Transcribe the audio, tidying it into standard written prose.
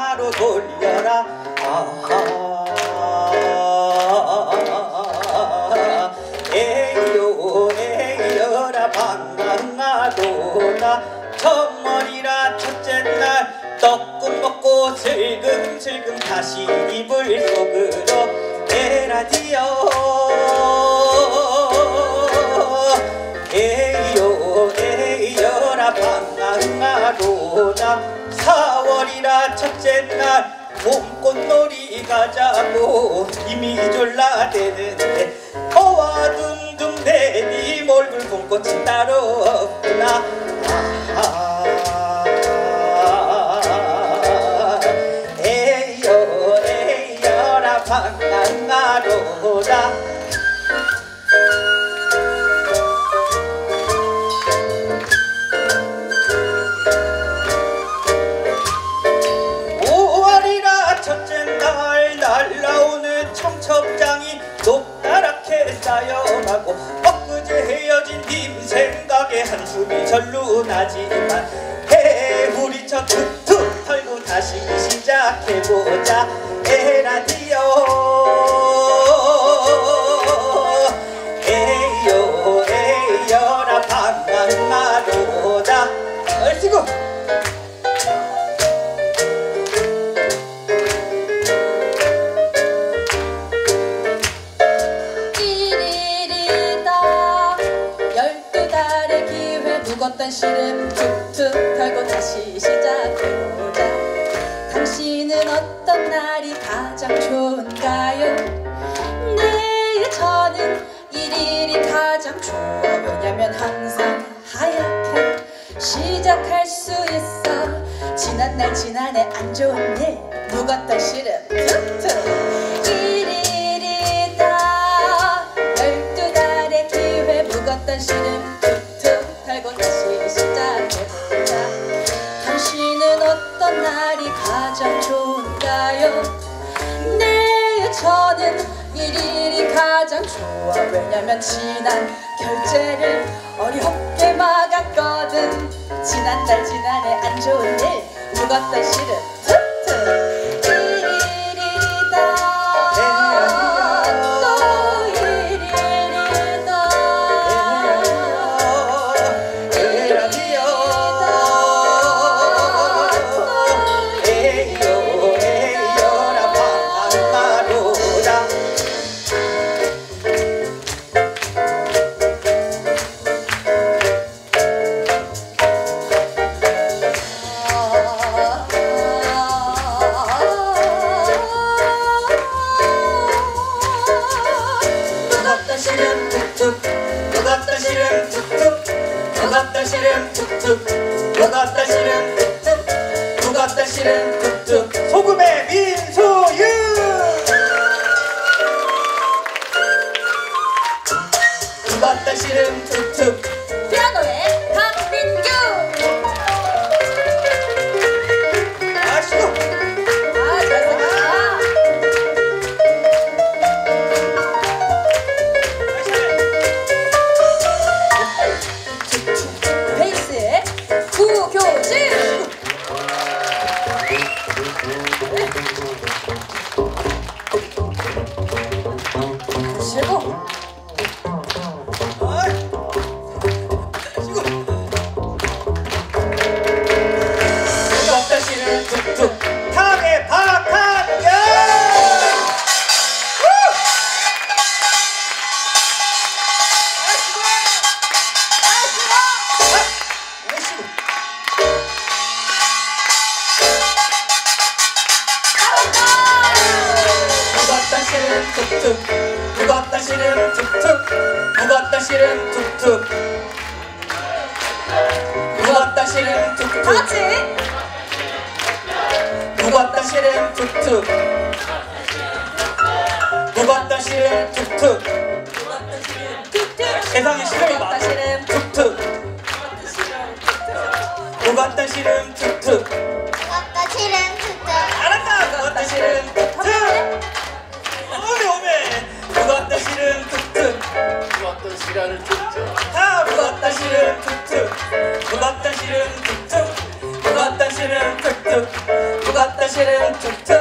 방아로 돌려라. 에이요 에이여라 방아로라. 첫머리라 첫째 날 떡국 먹고 슬금슬금 다시 이불 속으로. 에라디오 에이요 에이여라 방아로라. 4월이라 첫째 날 봄꽃놀이 가자고 이미 졸라대는데 허와 둥둥 대니 몰굴 봄꽃이 따로 없구나. 에이요 에이여라 방아로라. 5월이라 첫째 날 날라오는 청첩장이 높다랗게 쌓여가고 엊그제 헤어진 님 생각에 한숨이 절로 나지만 해물이쳐 툭툭 털고 다시 시작해보자. 에라디오 에이요 에이여라 방아로다. 얼씨구 묵었던 시름 툭툭 털고 다시 시작해보자. 당신은 어떤 날이 가장 좋은가요? 네, 저는 일일이 가장 좋아. 왜냐면 항상 하얗게 시작할 수 있어. 지난날 지난해 안 좋은 일 묵었던 시름 툭툭. 일일이다 12달의 기회 묵었던 시름 털고 다시 시작해보자. 당신은 어떤 날이 가장 좋은가요? 네, 저는 일일이 가장 좋아. 왜냐면 지난 결제를 어렵게 막았거든. 지난달 지난해 안 좋은 일 묵었던 시름 툭툭. 묵었던 시름 툭툭 묵었던 시름 툭툭 묵었던 시름 툭툭 묵었던 시름 툭툭. 소금의 민소유. 묵었던 시름 툭툭. 피아노의 강민규. 아시고 묵었던 시름 툭툭 묵었던 시름 툭툭 묵었던 시름 툭툭. 같이 묵었던 시름 툭툭 묵었던 시름 툭툭. 세상에 시름이 많아. 툭툭 묵었던 시름 툭툭. 잘한다. 묵었던 시름 툭툭. 묵었던 시름 툭툭 묵었던 시간을 툭툭. 다 묵었던 시름 툭툭 묵었던 시름 툭툭 묵었던 시름 툭툭 묵었던 실은 툭툭